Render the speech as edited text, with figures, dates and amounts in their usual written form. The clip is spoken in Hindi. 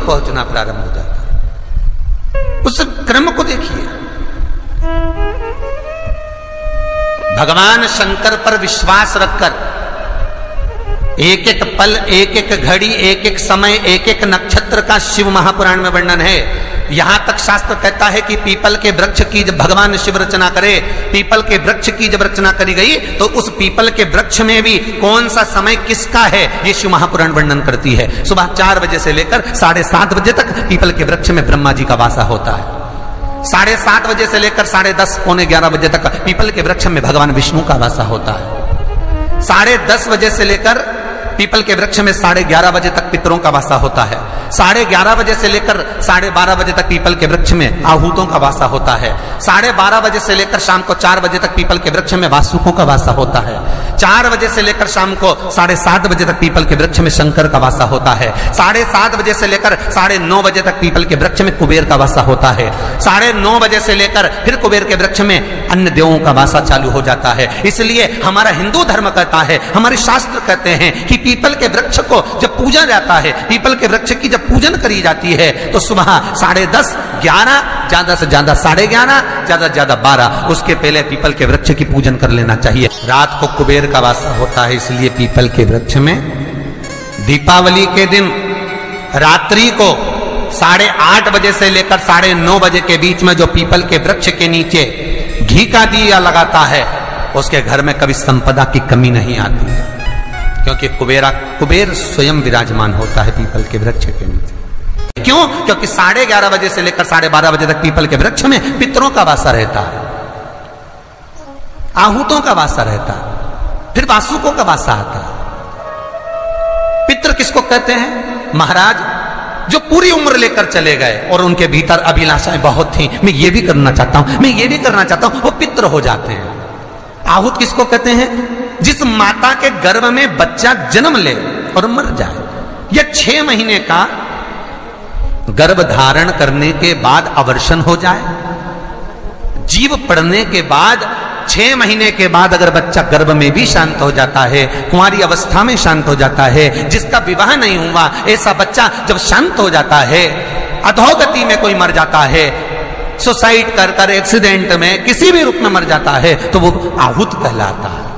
पहुंचना प्रारंभ हो जाता है। उस क्रम को देखिए, भगवान शंकर पर विश्वास रखकर एक एक पल, एक एक घड़ी, एक एक समय, एक एक नक्षत्र का शिव महापुराण में वर्णन है। यहां तक शास्त्र कहता है कि पीपल के वृक्ष की जब भगवान शिव रचना करे, पीपल के वृक्ष की जब रचना करी गई तो उस पीपल के वृक्ष में भी कौन सा समय किसका है ये शिव महापुराण वर्णन करती है। सुबह 4 बजे से लेकर 7:30 बजे तक पीपल के वृक्ष में ब्रह्मा जी का वासा होता है। 7:30 बजे से लेकर 10:30 पौने 11 बजे तक पीपल के वृक्ष में भगवान विष्णु का वासा होता है। 10:30 बजे से लेकर पीपल के वृक्ष में 11:30 बजे तक पितरों का वासा होता है। 11:30 बजे से लेकर 12:30 बजे तक पीपल के वृक्ष में आहूतों का वासा होता है। 12:30 बजे से लेकर शाम को 4 बजे तक पीपल के वृक्ष में वासुकों का वासा होता है। 4 बजे से लेकर शाम को 7:30 बजे तक पीपल के वृक्ष में शंकर का वासा होता है। 7:30 बजे से लेकर 9:30 बजे तक पीपल के वृक्ष में कुबेर का वासा होता है। 9:30 बजे से लेकर फिर कुबेर के वृक्ष में अन्य देवों का वासा चालू हो जाता है। इसलिए हमारा हिंदू धर्म कहता है, हमारे शास्त्र कहते हैं कि पीपल के वृक्ष को जब पूजा जाता है, पीपल के वृक्ष की जब पूजन करी जाती है तो सुबह 10:30, 11, ज्यादा से ज्यादा 11:30, ज्यादा से ज्यादा 12, उसके पहले पीपल के वृक्ष की पूजन कर लेना चाहिए। रात को कुबेर का वासा होता है, इसलिए पीपल के वृक्ष में दीपावली के दिन रात्रि को 8:30 बजे से लेकर 9:30 बजे के बीच में जो पीपल के वृक्ष के नीचे घी का दिया लगाता है उसके घर में कभी संपदा की कमी नहीं आती है, क्योंकि कुबेर स्वयं विराजमान होता है पीपल के वृक्ष के नीचे। क्यों? क्योंकि 11:30 बजे से लेकर 12:30 बजे तक पीपल के वृक्ष में पितरों का वासा रहता है, आहूतों का वासा रहता है, फिर वासुकों का वासा आता है। पितृ किसको कहते हैं? महाराज जो पूरी उम्र लेकर चले गए और उनके भीतर अभिलाषाएं बहुत थी, मैं ये भी करना चाहता हूं, मैं ये भी करना चाहता हूं, वो पितृ हो जाते हैं। आहूत किसको कहते हैं? जिस माता के गर्भ में बच्चा जन्म ले और मर जाए, या 6 महीने का गर्भ धारण करने के बाद अवर्षण हो जाए, जीव पड़ने के बाद 6 महीने के बाद अगर बच्चा गर्भ में भी शांत हो जाता है, कुंवारी अवस्था में शांत हो जाता है, जिसका विवाह नहीं हुआ ऐसा बच्चा जब शांत हो जाता है, अधोगति में कोई मर जाता है, सुसाइड कर एक्सीडेंट में किसी भी रूप में मर जाता है, तो वो आहूत कहलाता है।